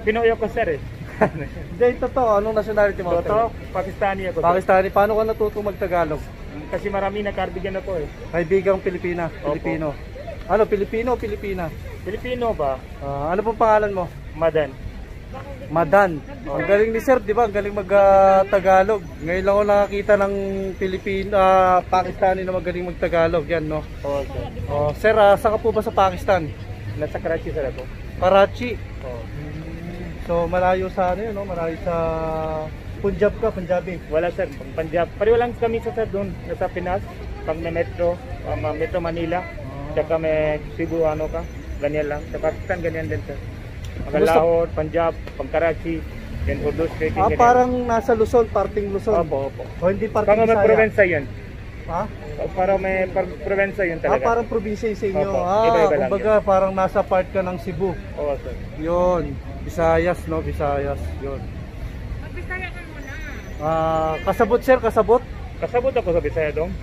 Pinoy ako sir eh. Hindi, totoo. Anong nationality mo? Totoo, Pakistani ako. Sir. Pakistani. Paano ka natutong mag-Tagalog? Kasi marami na cardigan ako eh. Kaibigang Pilipina. Pilipino. Ano, Pilipino o Pilipina? Pilipino ba? Ano pong pangalan mo? Madan. Madan. Ang galing ni sir, di ba? Ang galing mag-Tagalog. Ngayon lang ako nakakita ng Pilipino, Pakistani na magaling mag-Tagalog. Yan, no? Oo, sir. Sir, saan ka po ba sa Pakistan? Nasa Karachi sir ako. Karachi. Oo. So, malayo sa ano yun, no? Malayo sa Punjab ka, Punjabi. Wala sir, Punjab. Pareho lang kami sa sir doon, nasa Pinas. Pag may metro, Metro Manila. Tsaka may Cebu, ano ka. Ganyan lang. Sa Pakistan, ganyan din sir. Mga Lahore, Punjab, Karachi, then Urdu State. Parang nasa Luzon, parting Luzon. Opo, opo. O hindi parting Parang may Bisaya. probinsya yun. Ha? Para may probinsya yun talaga. Parang probinsya sa inyo. Opo, iba-iba lang kumbaga parang nasa part ka ng Cebu. Oo, sir. Yun, Visayas, no? Visayas, yun. Magbisaya ka muna. Kasabot, sir, kasabot. Kasabot ako sa Bisaya dong.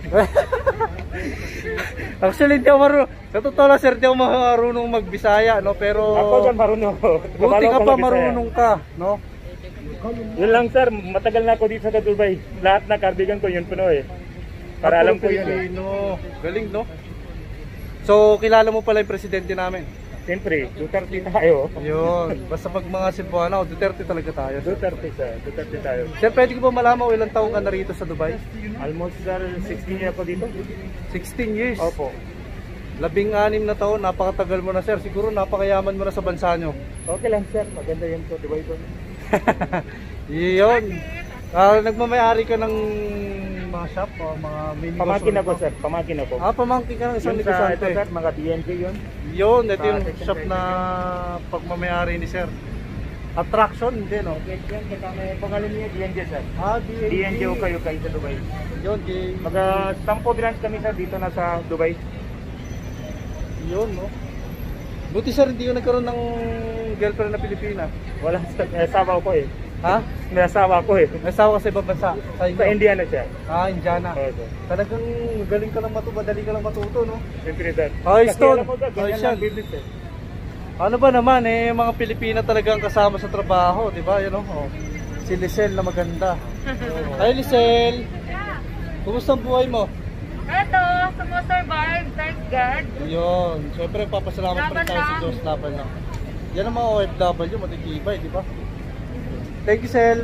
Actually, hindi ako marunong. Sa totoo lang, sir, hindi ako marunong magbisaya, no? Pero Ako dyan marunong. buti ka pa marunong ka, no? Yun lang sir, matagal na ako dito sa Dubai. Lahat na cardigan ko yun Pinoy. Para alam ko yun eh. Galing, no? So, kilala mo pala yung presidente namin? Siyempre, Duterte tayo. Yun. Basta pag mga Cebuano, Duterte talaga tayo. Duterte sir, Duterte tayo. Sir, pwede ko ba malaman ilang taong ka na rito sa Dubai? Almost sir, 16 years ako dito. 16 years? Opo. 16 na taon, napakatagal mo na sir. Siguro napakayaman mo na sa bansa nyo. Okay lang sir, maganda yan po, Dubai ko. Yun. Nagmamayari ka ng mga shop o mga mini Pamakin ako sir, pamakin ako. Pamangkin ka ng isang Yun sa ito negosante. sir, mga DNG yun. Yun, ito yung Section shop na pagmamayari ni sir. Attraction, hindi no? Okay, yan, kaya may pangalan niya DNG sir. DNG. DNG o kayo sa Dubai. Yun, Mga 10 branch kami sir dito na sa Dubai. yun, no? Buti sir, hindi ko nagkaroon ng girlfriend na Pilipina. Wala sir, may asawa ko eh. Ha? May asawa ko eh. May asawa ka sa ibang bansa? Sa inyo? Sa India na siya. Indiana. Oo sir. Talagang galing ka lang madali ka lang matuto, no? Siyempre sir. Ayos Kasi to. alam mo sir, ganyan Ayos lang yan. business eh. Ano ba naman mga Pilipina talagang kasama sa trabaho, di ba? Yun, oh. Si Lisel na maganda. Hi Lisel! Kumusta ang buhay mo? Eto, sumusurvive, thank God. Yun, syempre papasalamat pa rin tayo sa Diyos, laban lang. Yan ang mga OFW, matitibay, di ba? Thank you, Sel.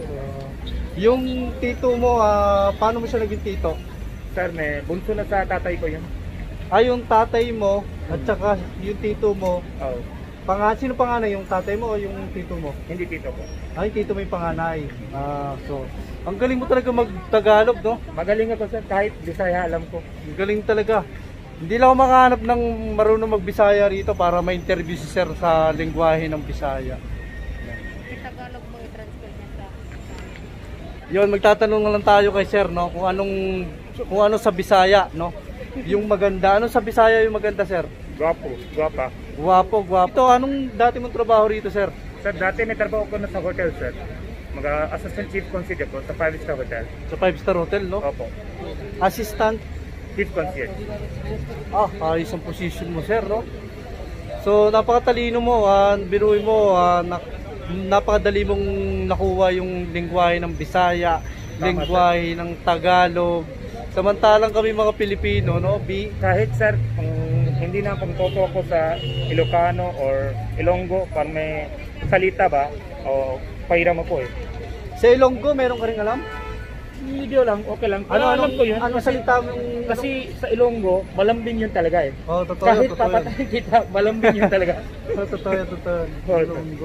Yung tito mo, paano mo siya naging tito? Sir, may bunso na sa tatay ko yun. Yung tatay mo at saka yung tito mo, Oo. sino panganay, yung tatay mo o yung tito mo? Hindi tito ko. Yung tito mo yung panganay. So, ang galing mo talaga mag-Tagalog, no? Magaling ako sir, kahit Bisaya alam ko. Ang galing talaga. Hindi lang ako makahanap ng marunong mag-Bisaya rito para ma-interview si sir sa lengguwahe ng Bisaya. Tagalog mo i-transfer niya sa Yun, magtatanong lang tayo kay sir, no? Kung ano sa Bisaya, no? Yung maganda. Ano sa Bisaya yung maganda, sir? Gwapo, gwapa. Guwapo, guwapo. Ito, anong dati mong trabaho rito, sir? Sir, dati may trabaho ko na sa hotel sir. Assistant Chief Concierge ako sa 5-star hotel. Sa 5-star hotel, no? Opo. Assistant. Chief Concierge. Ayos ang position mo, sir, no? So, napakatalino mo. Biruin mo, napakadali mong nakuha yung lengguwahe ng Bisaya, lengguwahe ng Tagalog. Samantalang kami mga Pilipino, no? Kahit sir, kung hindi na pang toto ako sa Ilocano or Ilonggo, para may salita ba, o pahiram ako eh. Sa Ilonggo, meron ka rin alam? Video lang, okay lang. Alam ko yun. Ano salita mo yung... Kasi sa Ilonggo, malambing yun talaga eh. Totoo, Kahit totoo. papatayin kita, malambing yun talaga. Totoo. Ilonggo.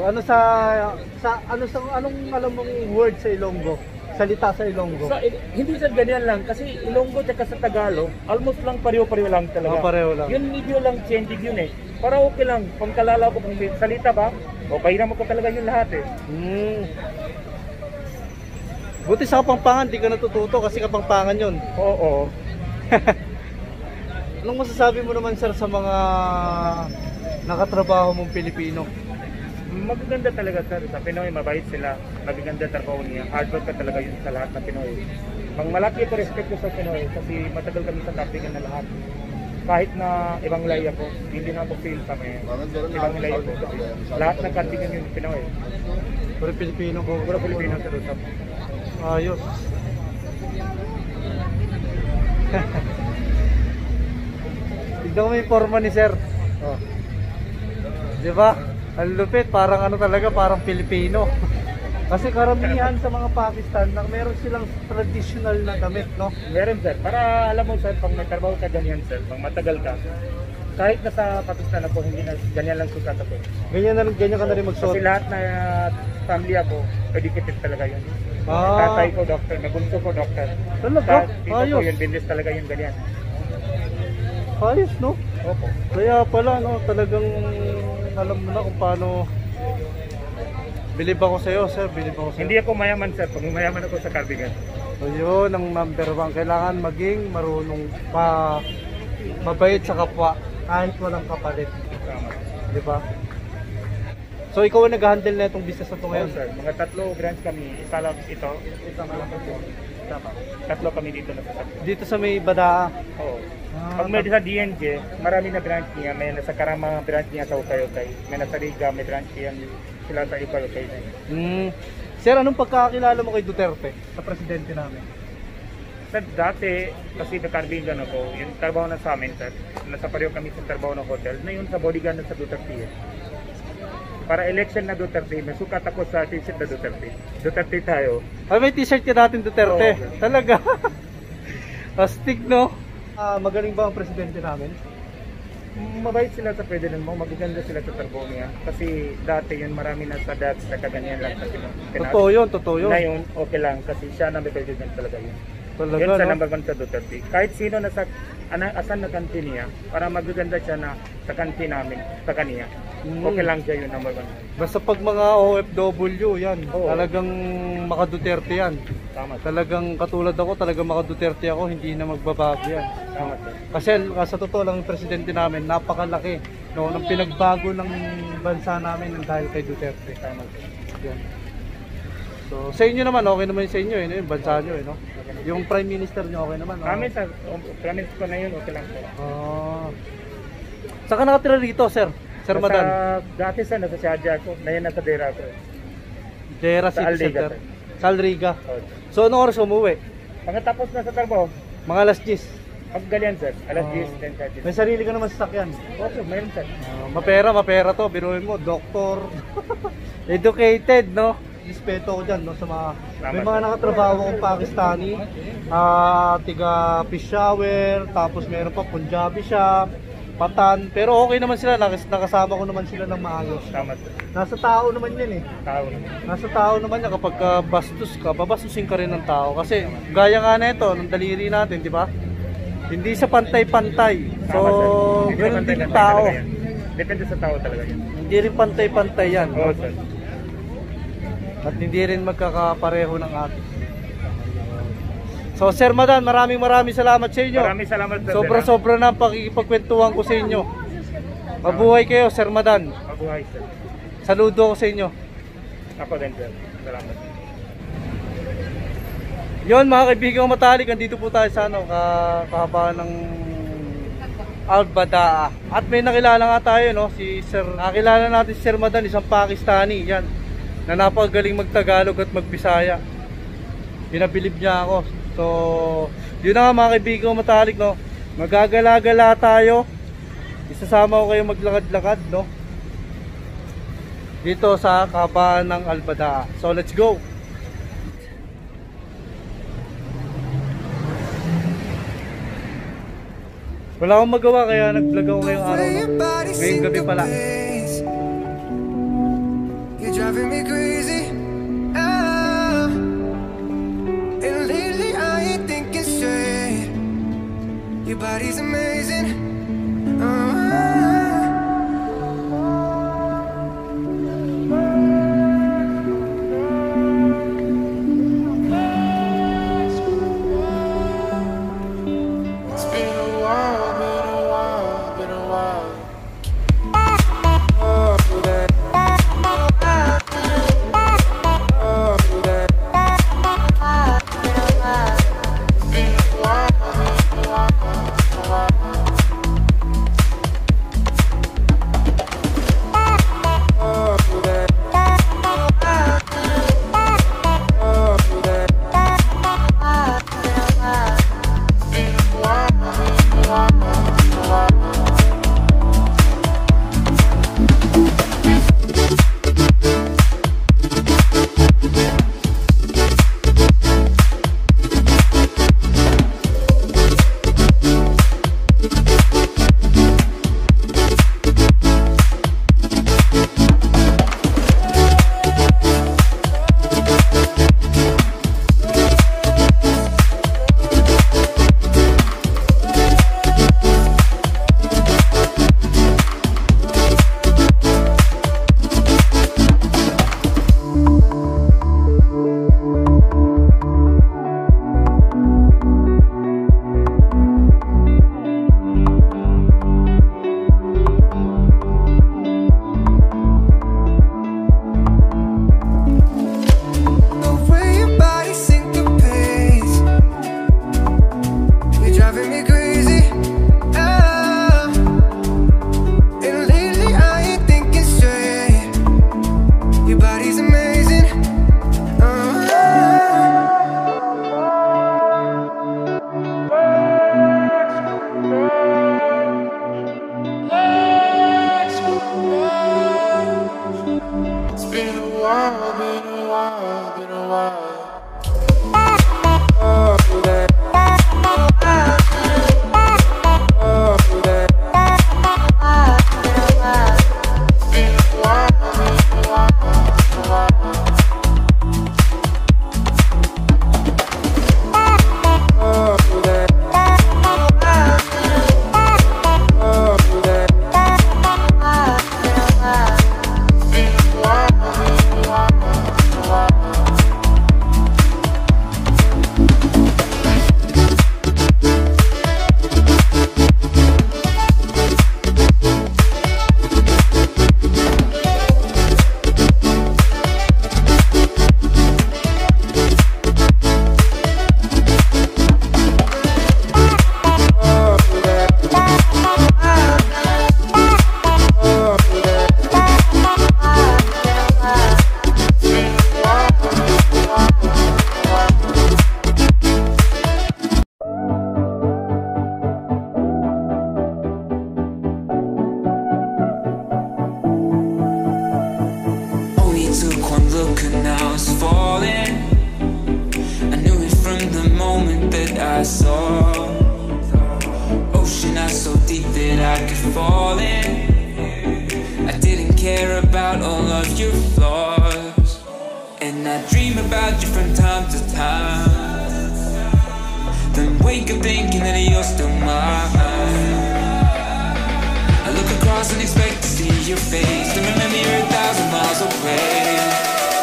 Anong alam mong word sa Ilonggo? Salita sa Ilonggo? Hindi sa ganyan lang, kasi Ilonggo at sa Tagalog, almost lang pareho-pareho lang talaga. Pareho lang. Yun video lang, change yun eh. Para okay lang, kung kalala ko kung may salita ba, o pahiram ko talaga yun lahat eh. Buti sa Kapampangan, di ka natututo kasi Kapampangan yun. Oo. Anong masasabi mo naman, sir, sa mga nakatrabaho mong Pilipino? Magaganda talaga sir, sa Pinoy mabait sila, magaganda trabaho niya, hard work ka talaga yun sa lahat ng Pinoy. Malaki ko respect ko sa Pinoy kasi matagal kami sa tapigan na lahat. kahit na ibang lahi ako, hindi na ako feel sa may ibang lahi ako. Lahat ng kantingan yun, Pinoy. Puro Pilipino ko. Puro Pilipino sa Rusap. Ayos. Tignan mo yung forma ni Sir. Oh. Di ba? Ang lupit, parang ano talaga, parang Pilipino. Kasi karamihan sa mga Pakistan, meron silang traditional na damit, no? Meron sir, para alam mo sir, pag may trabaho ka ganyan sir, pag matagal ka, kahit nasa Pakistan ako, hindi na ganyan lang sukat ako. Ganyan ka na rin magsuot. Kasi lahat na family ako, educated talaga yun. Ah. Tatay ko doktor, nabunso ko doktor. Talaga? Tito ko Ayos. yun, business talaga yun ganyan. Ayos, no? Opo. Kaya pala, no, talagang alam mo na kung paano. Bilib ako sa'yo, Sir. Bilib ako sa'yo. Hindi ako mayaman sir, pag mayaman ako sa cardigan. So yun, ang number one. Kailangan maging marunong pa, mabait sa kapwa, kahit walang kapalit. Tama. Di ba? So ikaw ang nag-handle na itong business na ito Ngayon ngayon? sir, mga 3 branch kami, isa lang ito, isa lang ito. Tama. 3 kami dito na sa tatlo. Dito sa may Badaa. Oo. Ah, Pag may sa DNJ, marami na branch niya. May nasa Karama branch niya sa Ukay-Ukay. May nasa Riga, may branch niya sila sa Ukay-Ukay na yun. Sir, anong pagkakakilala mo kay Duterte, sa presidente namin? Sir, dati, kasi nakarbigan ako, yung trabaho na sa amin, sir, nasa pareho kami sa trabaho ng hotel, na yun sa bodyguard na sa Duterte. Para election na Duterte, may sukat ako sa t-shirt na Duterte. Duterte tayo. Ay, may t-shirt ka natin Duterte. Oo. Talaga. Astig, no? Magaling ba ang presidente namin? Mabait sila sa president mo, magaganda sila sa trabaho niya. Kasi dati yun, marami na sa dads na kaganyan lang sa Pinas. Totoo yun, totoo yun. Ngayon, okay lang kasi siya na may president talaga yun. Talaga, Yun sa no? number 1 sa Duterte. Kahit sino na sa asan na kanti niya, para magaganda siya na sa kanti namin, sa kanya. Okay lang siya yun number 1. Basta pag mga OFW, yan. Oo. Talagang maka-Duterte yan. Tama, sir. Talagang katulad ako, talagang maka-Duterte ako, hindi na magbabago yan. Tama, sir. Kasi sa totoo lang, yung presidente namin, napakalaki. No, nang pinagbago ng bansa namin ng dahil kay Duterte. Tama, sir. Yan. So, sa inyo naman, okay naman sa inyo, no? Yung bansa nyo, no? Yung prime minister nyo, okay naman, no? Amin, sir. Promise ko na yun, okay lang, sir. Saan ka nakatira rito, sir? Sir Madan? Dati, sir, nasa Shadja ako. Ngayon, nasa Dera ako. Jera Sa City Alriga, Center. sir. Sa Alriga. Oh. So, anong oras umuwi? Pagkatapos na sa trabaho, Mga alas 10. pag ganyan, sir. Alas Oh. 10, 10, 30. May sarili ka naman sasakyan. Okay, mayroon, sir. Mapera to. Biruin mo, doktor. Educated, no? Respeto ko dyan, no? Sa mga, may mga nakatrabaho akong Pakistani. Tiga Peshawar, tapos meron pa Punjabi shop, Patan. Pero okay naman sila, nakasama ko naman sila ng maayos. Tama, sir. Nasa tao naman yan eh. Tao naman. Nasa tao naman yan kapag bastos ka, babastusin ka rin ng tao. Kasi gaya nga na ito, ng daliri natin, di ba? Hindi siya pantay-pantay. So, Tama, sir. Hindi ganun naman din tayo yung tao. talaga yan. Depende sa tao talaga yan. Hindi rin pantay-pantay yan. Oo, sir. At hindi rin magkakapareho ng atin. So, Sir Madan, maraming salamat sa inyo. Maraming salamat, sir. Sobra-sobra na ang pakikipagkwentuhan ko sa inyo. Mabuhay kayo, Sir Madan. Mabuhay, sir. Saludo ko sa inyo. Ako din, sir. Salamat. Yon mga kaibigan matalik, andito po tayo sa kahabaan ng Al-Badaa. At may nakilala nga tayo, no, si Sir. Nakilala natin si Sir Madan, isang Pakistani, yan, na napakagaling magtagalog at magbisaya. Pinabilib niya ako. So, yun na nga mga kaibigan matalik, no. Magagala-gala tayo. Isasama ko kayo maglakad-lakad, no, dito sa kahabaan ng Al-Badaa. So, let's go. Wala akong magawa kaya nag-vlog ako ngayong araw, no? Ngayong gabi pala. You're driving me crazy. Ah. And lately I ain't thinking straight. Your body's amazing. It's been a while, been a while, been a while. Been a while, been a while, been a while. been a while, been a while, been a while. I saw. Ocean eyes so deep that I could fall in. I didn't care about all of your flaws, and I dream about you from time to time. Then wake up thinking that you're still mine. I look across and expect to see your face, to remember you're 1,000 miles away.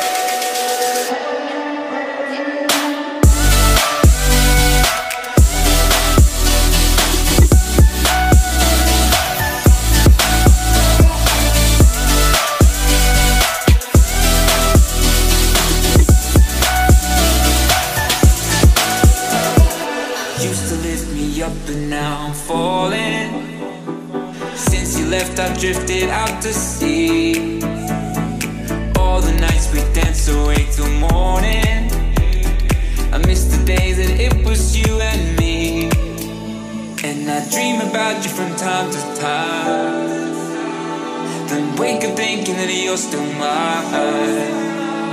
But now I'm falling. Since you left, I've drifted out to sea. All the nights we danced away till morning. I miss the days that it was you and me. And I dream about you from time to time. Then wake up thinking that you're still mine.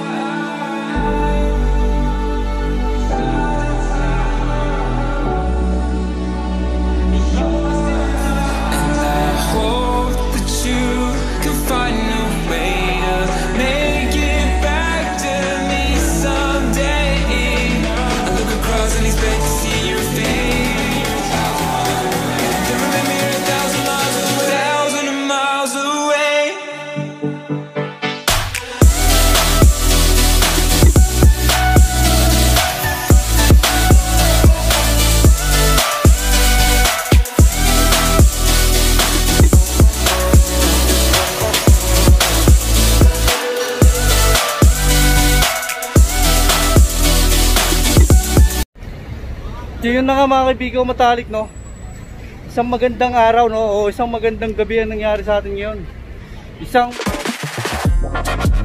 Yun na nga mga kaibigan, matalik no. Isang magandang araw no, o isang magandang gabi ang nangyari sa atin ngayon. Isang